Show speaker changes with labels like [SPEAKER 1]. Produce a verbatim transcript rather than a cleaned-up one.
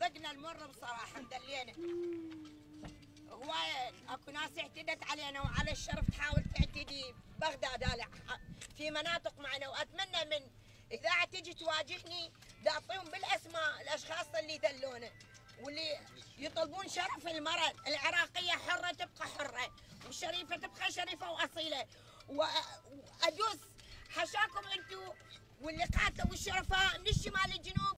[SPEAKER 1] ذقنا المر بصراحه مدلينا. هوايه اكو ناس اعتدت علينا وعلى الشرف تحاول تعتدي بغداد هلا في مناطق معنا، واتمنى من اذاعه تجي تواجهني تعطيهم بالاسماء الاشخاص اللي دلونا واللي يطلبون شرف المرأة العراقية حرة تبقى حرة والشريفة تبقى شريفة وأصيلة. وأدوس حشاكم أنتم واللي قاتلوا والشرفاء من الشمال للجنوب